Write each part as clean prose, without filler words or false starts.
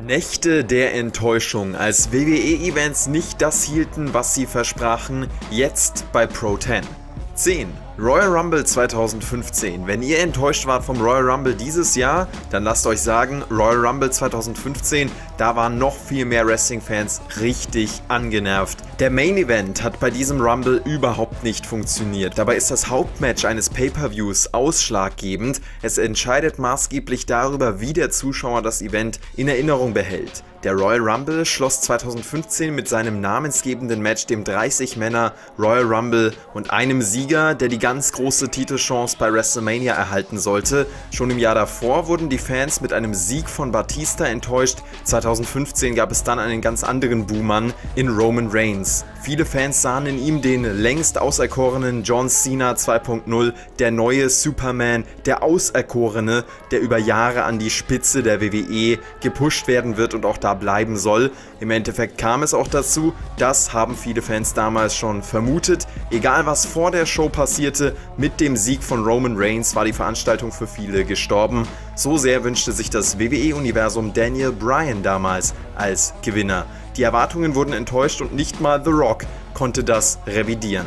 Nächte der Enttäuschung, als WWE-Events nicht das hielten, was sie versprachen, jetzt bei Pro 10. 10. Royal Rumble 2015. Wenn ihr enttäuscht wart vom Royal Rumble dieses Jahr, dann lasst euch sagen, Royal Rumble 2015, da waren noch viel mehr Wrestling-Fans richtig angenervt. Der Main Event hat bei diesem Rumble überhaupt nicht funktioniert. Dabei ist das Hauptmatch eines Pay-Per-Views ausschlaggebend. Es entscheidet maßgeblich darüber, wie der Zuschauer das Event in Erinnerung behält. Der Royal Rumble schloss 2015 mit seinem namensgebenden Match, dem 30-Männer Royal Rumble, und einem Sieger, der die ganz große Titelchance bei WrestleMania erhalten sollte. Schon im Jahr davor wurden die Fans mit einem Sieg von Batista enttäuscht. 2015 gab es dann einen ganz anderen Buhmann in Roman Reigns. Viele Fans sahen in ihm den längst auserkorenen John Cena 2.0, der neue Superman, der Auserkorene, der über Jahre an die Spitze der WWE gepusht werden wird und auch da bleiben soll. Im Endeffekt kam es auch dazu, das haben viele Fans damals schon vermutet. Egal was vor der Show passierte, mit dem Sieg von Roman Reigns war die Veranstaltung für viele gestorben. So sehr wünschte sich das WWE-Universum Daniel Bryan damals als Gewinner. Die Erwartungen wurden enttäuscht und nicht mal The Rock konnte das revidieren.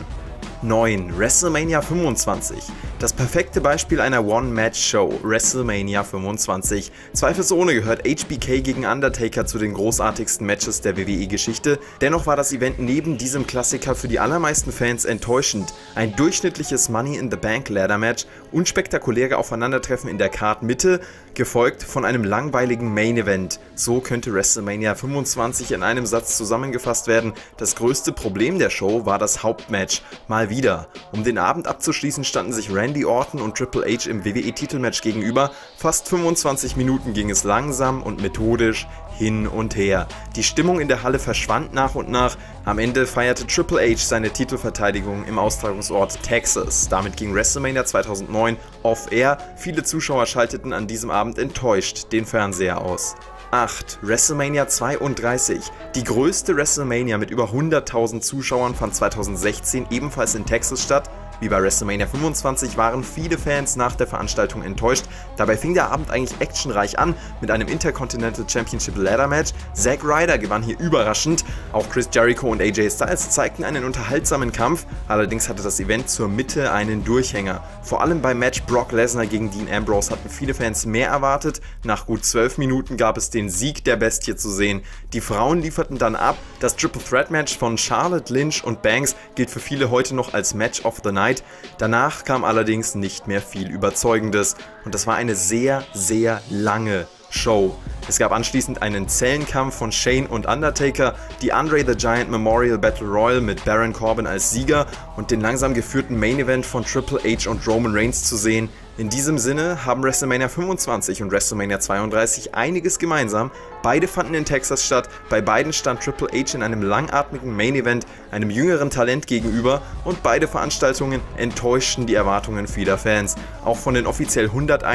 9. WrestleMania 25. Das perfekte Beispiel einer One-Match-Show, WrestleMania 25. Zweifelsohne gehört HBK gegen Undertaker zu den großartigsten Matches der WWE-Geschichte. Dennoch war das Event neben diesem Klassiker für die allermeisten Fans enttäuschend. Ein durchschnittliches Money-in-the-Bank-Ladder-Match, unspektakuläre Aufeinandertreffen in der Card-Mitte, gefolgt von einem langweiligen Main-Event. So könnte WrestleMania 25 in einem Satz zusammengefasst werden. Das größte Problem der Show war das Hauptmatch. Mal wieder. Um den Abend abzuschließen, standen sich Randy Orton und Triple H im WWE-Titelmatch gegenüber. Fast 25 Minuten ging es langsam und methodisch hin und her. Die Stimmung in der Halle verschwand nach und nach. Am Ende feierte Triple H seine Titelverteidigung im Austragungsort Texas. Damit ging WrestleMania 2009 off-air. Viele Zuschauer schalteten an diesem Abend enttäuscht den Fernseher aus. 8. WrestleMania 32. Die größte WrestleMania mit über 100.000 Zuschauern fand 2016 ebenfalls in Texas statt. Wie bei WrestleMania 25 waren viele Fans nach der Veranstaltung enttäuscht. Dabei fing der Abend eigentlich actionreich an mit einem Intercontinental Championship Ladder Match. Zack Ryder gewann hier überraschend. Auch Chris Jericho und AJ Styles zeigten einen unterhaltsamen Kampf. Allerdings hatte das Event zur Mitte einen Durchhänger. Vor allem beim Match Brock Lesnar gegen Dean Ambrose hatten viele Fans mehr erwartet. Nach gut 12 Minuten gab es den Sieg der Bestie zu sehen. Die Frauen lieferten dann ab. Das Triple Threat Match von Charlotte, Lynch und Banks gilt für viele heute noch als Match of the Night. Danach kam allerdings nicht mehr viel Überzeugendes und das war eine sehr, sehr lange Show. Es gab anschließend einen Zellenkampf von Shane und Undertaker, die Andre the Giant Memorial Battle Royal mit Baron Corbin als Sieger und den langsam geführten Main Event von Triple H und Roman Reigns zu sehen. In diesem Sinne haben WrestleMania 25 und WrestleMania 32 einiges gemeinsam. Beide fanden in Texas statt, bei beiden stand Triple H in einem langatmigen Main Event einem jüngeren Talent gegenüber und beide Veranstaltungen enttäuschten die Erwartungen vieler Fans. Auch von den offiziell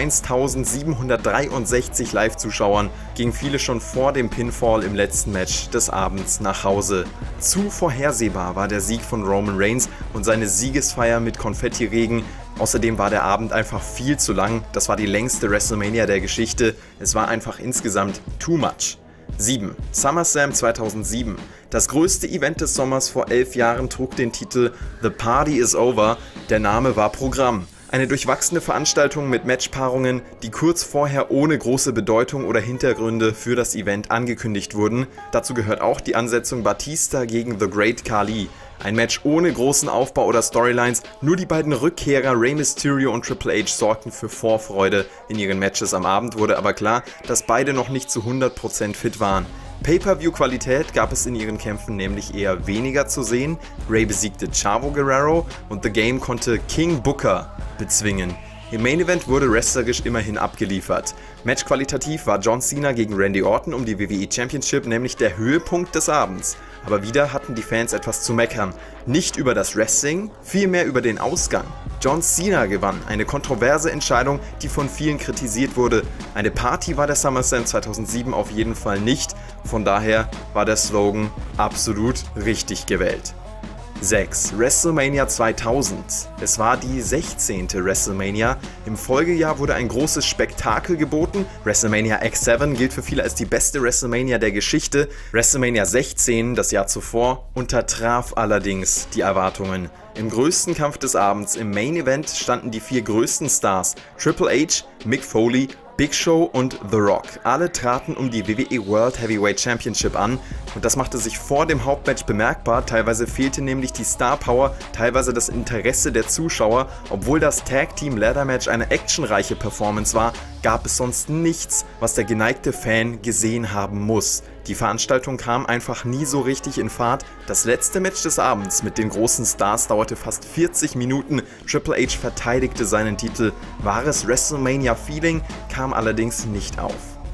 101.763 Live-Zuschauern gingen viele schon vor dem Pinfall im letzten Match des Abends nach Hause. Zu vorhersehbar war der Sieg von Roman Reigns und seine Siegesfeier mit Konfettiregen. Außerdem war der Abend einfach viel zu lang, das war die längste WrestleMania der Geschichte, es war einfach insgesamt too much. 7. SummerSlam 2007. Das größte Event des Sommers vor 11 Jahren trug den Titel The Party is Over, der Name war Programm. Eine durchwachsene Veranstaltung mit Matchpaarungen, die kurz vorher ohne große Bedeutung oder Hintergründe für das Event angekündigt wurden. Dazu gehört auch die Ansetzung Batista gegen The Great Khali. Ein Match ohne großen Aufbau oder Storylines, nur die beiden Rückkehrer Rey Mysterio und Triple H sorgten für Vorfreude in ihren Matches. Am Abend wurde aber klar, dass beide noch nicht zu 100% fit waren. Pay-Per-View-Qualität gab es in ihren Kämpfen nämlich eher weniger zu sehen. Rey besiegte Chavo Guerrero und The Game konnte King Booker bezwingen. Im Main Event wurde wrestlerisch immerhin abgeliefert. Matchqualitativ war John Cena gegen Randy Orton um die WWE Championship nämlich der Höhepunkt des Abends. Aber wieder hatten die Fans etwas zu meckern. Nicht über das Wrestling, vielmehr über den Ausgang. John Cena gewann, eine kontroverse Entscheidung, die von vielen kritisiert wurde. Eine Party war der SummerSlam 2007 auf jeden Fall nicht, von daher war der Slogan absolut richtig gewählt. 6. WrestleMania 2000. Es war die 16. WrestleMania. Im Folgejahr wurde ein großes Spektakel geboten. WrestleMania X7 gilt für viele als die beste WrestleMania der Geschichte. WrestleMania 16, das Jahr zuvor, untertraf allerdings die Erwartungen. Im größten Kampf des Abends, im Main Event, standen die 4 größten Stars: Triple H, Mick Foley, Big Show und The Rock. Alle traten um die WWE World Heavyweight Championship an und das machte sich vor dem Hauptmatch bemerkbar. Teilweise fehlte nämlich die Star Power, teilweise das Interesse der Zuschauer. Obwohl das Tag Team Ladder Match eine actionreiche Performance war, gab es sonst nichts, was der geneigte Fan gesehen haben muss. Die Veranstaltung kam einfach nie so richtig in Fahrt. Das letzte Match des Abends mit den großen Stars dauerte fast 40 Minuten. Triple H verteidigte seinen Titel. Wahres WrestleMania-Feeling kam allerdings nicht auf.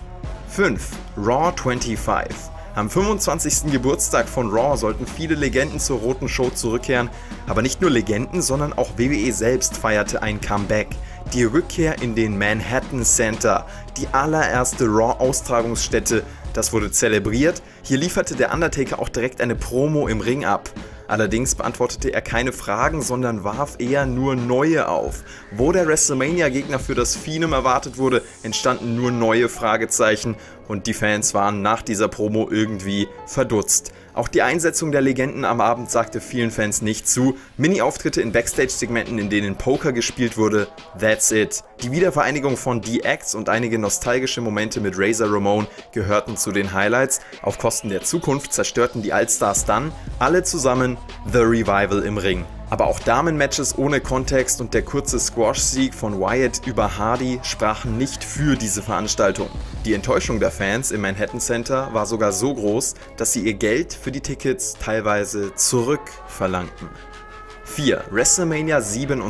5. Raw 25. Am 25. Geburtstag von Raw sollten viele Legenden zur Roten Show zurückkehren, aber nicht nur Legenden, sondern auch WWE selbst feierte ein Comeback. Die Rückkehr in den Manhattan Center, die allererste Raw-Austragungsstätte, das wurde zelebriert. Hier lieferte der Undertaker auch direkt eine Promo im Ring ab. Allerdings beantwortete er keine Fragen, sondern warf eher nur neue auf. Wo der WrestleMania-Gegner für das Phenom erwartet wurde, entstanden nur neue Fragezeichen und die Fans waren nach dieser Promo irgendwie verdutzt. Auch die Einsetzung der Legenden am Abend sagte vielen Fans nicht zu. Mini-Auftritte in Backstage-Segmenten, in denen Poker gespielt wurde, that's it. Die Wiedervereinigung von DX und einige nostalgische Momente mit Razor Ramon gehörten zu den Highlights. Auf Kosten der Zukunft zerstörten die Allstars dann alle zusammen The Revival im Ring. Aber auch Damen-Matches ohne Kontext und der kurze Squash-Sieg von Wyatt über Hardy sprachen nicht für diese Veranstaltung. Die Enttäuschung der Fans im Manhattan Center war sogar so groß, dass sie ihr Geld für die Tickets teilweise zurückverlangten. 4. WrestleMania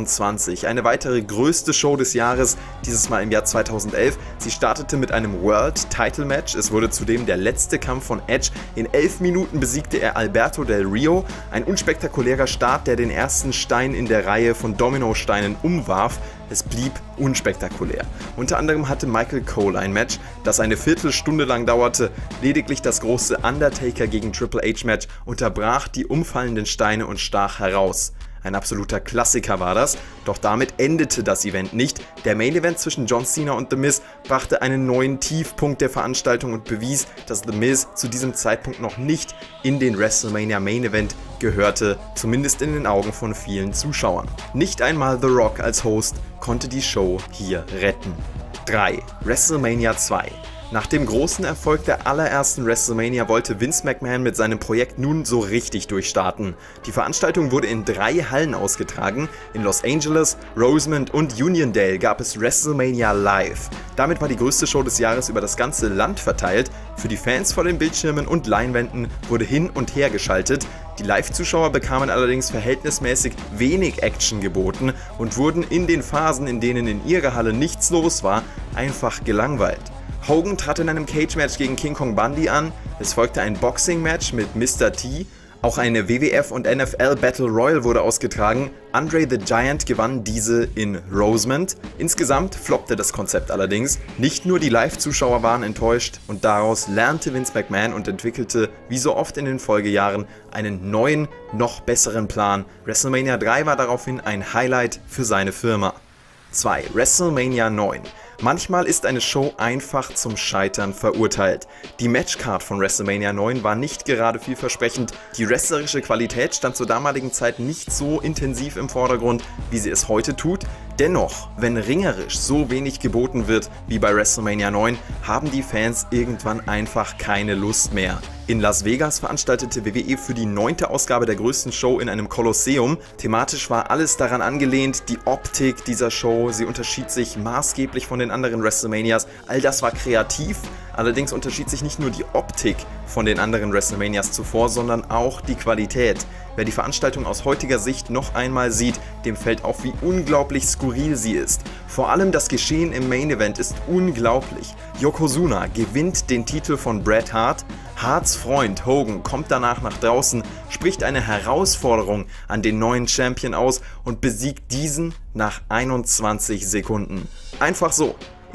27, eine weitere größte Show des Jahres, dieses Mal im Jahr 2011. Sie startete mit einem World Title Match. Es wurde zudem der letzte Kampf von Edge. In 11 Minuten besiegte er Alberto Del Rio. Ein unspektakulärer Start, der den ersten Stein in der Reihe von Dominosteinen umwarf. Es blieb unspektakulär. Unter anderem hatte Michael Cole ein Match, das eine Viertelstunde lang dauerte. Lediglich das große Undertaker gegen Triple H Match unterbrach die umfallenden Steine und stach heraus. Ein absoluter Klassiker war das, doch damit endete das Event nicht. Der Main Event zwischen John Cena und The Miz brachte einen neuen Tiefpunkt der Veranstaltung und bewies, dass The Miz zu diesem Zeitpunkt noch nicht in den WrestleMania Main Event gehörte, zumindest in den Augen von vielen Zuschauern. Nicht einmal The Rock als Host konnte die Show hier retten. 3. WrestleMania 2. Nach dem großen Erfolg der allerersten WrestleMania wollte Vince McMahon mit seinem Projekt nun so richtig durchstarten. Die Veranstaltung wurde in 3 Hallen ausgetragen. In Los Angeles, Rosemont und Uniondale gab es WrestleMania Live. Damit war die größte Show des Jahres über das ganze Land verteilt. Für die Fans vor den Bildschirmen und Leinwänden wurde hin und her geschaltet. Die Live-Zuschauer bekamen allerdings verhältnismäßig wenig Action geboten und wurden in den Phasen, in denen in ihrer Halle nichts los war, einfach gelangweilt. Hogan trat in einem Cage-Match gegen King Kong Bundy an, es folgte ein Boxing-Match mit Mr. T, auch eine WWF und NFL Battle Royal wurde ausgetragen, Andre the Giant gewann diese in Rosemont. Insgesamt floppte das Konzept allerdings, nicht nur die Live-Zuschauer waren enttäuscht und daraus lernte Vince McMahon und entwickelte, wie so oft in den Folgejahren, einen neuen, noch besseren Plan. WrestleMania 3 war daraufhin ein Highlight für seine Firma. 2. WrestleMania 9. Manchmal ist eine Show einfach zum Scheitern verurteilt. Die Matchcard von WrestleMania 9 war nicht gerade vielversprechend. Die wrestlerische Qualität stand zur damaligen Zeit nicht so intensiv im Vordergrund, wie sie es heute tut. Dennoch, wenn ringerisch so wenig geboten wird wie bei WrestleMania 9, haben die Fans irgendwann einfach keine Lust mehr. In Las Vegas veranstaltete WWE für die 9. Ausgabe der größten Show in einem Kolosseum. Thematisch war alles daran angelehnt, die Optik dieser Show, sie unterschied sich maßgeblich von den anderen WrestleManias. All das war kreativ, allerdings unterschied sich nicht nur die Optik von den anderen WrestleManias zuvor, sondern auch die Qualität. Wer die Veranstaltung aus heutiger Sicht noch einmal sieht, dem fällt auf, wie unglaublich skurril sie ist. Vor allem das Geschehen im Main Event ist unglaublich. Yokozuna gewinnt den Titel von Bret Hart. Harts Freund Hogan kommt danach nach draußen, spricht eine Herausforderung an den neuen Champion aus und besiegt diesen nach 21 Sekunden. Einfach so.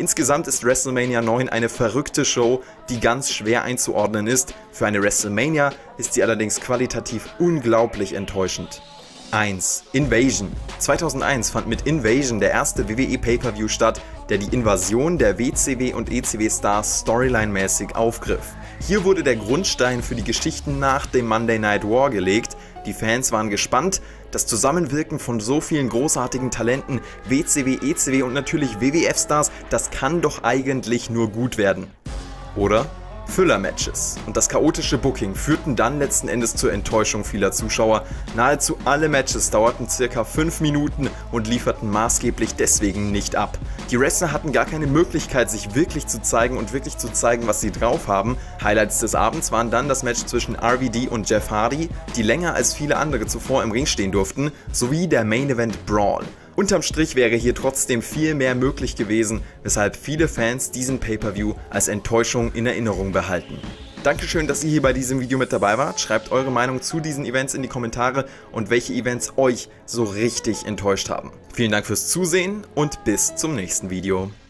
Insgesamt ist WrestleMania 9 eine verrückte Show, die ganz schwer einzuordnen ist. Für eine WrestleMania ist sie allerdings qualitativ unglaublich enttäuschend. 1. Invasion. 2001 fand mit Invasion der erste WWE Pay-Per-View statt, der die Invasion der WCW und ECW-Stars storyline-mäßig aufgriff. Hier wurde der Grundstein für die Geschichten nach dem Monday Night War gelegt. Die Fans waren gespannt. Das Zusammenwirken von so vielen großartigen Talenten, WCW, ECW und natürlich WWF-Stars, das kann doch eigentlich nur gut werden. Oder? Füller-Matches und das chaotische Booking führten dann letzten Endes zur Enttäuschung vieler Zuschauer. Nahezu alle Matches dauerten ca. 5 Minuten und lieferten maßgeblich deswegen nicht ab. Die Wrestler hatten gar keine Möglichkeit, sich wirklich zu zeigen und wirklich zu zeigen, was sie drauf haben. Highlights des Abends waren dann das Match zwischen RVD und Jeff Hardy, die länger als viele andere zuvor im Ring stehen durften, sowie der Main Event Brawl. Unterm Strich wäre hier trotzdem viel mehr möglich gewesen, weshalb viele Fans diesen Pay-Per-View als Enttäuschung in Erinnerung behalten. Dankeschön, dass ihr hier bei diesem Video mit dabei wart. Schreibt eure Meinung zu diesen Events in die Kommentare und welche Events euch so richtig enttäuscht haben. Vielen Dank fürs Zusehen und bis zum nächsten Video.